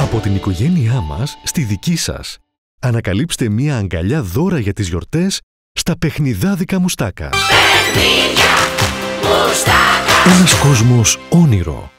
Από την οικογένειά μας στη δική σας. Ανακαλύψτε μία αγκαλιά δώρα για τις γιορτές στα παιχνιδάδικα Μουστάκας. Παιχνίδια Μουστάκας. Ένας κόσμος όνειρο.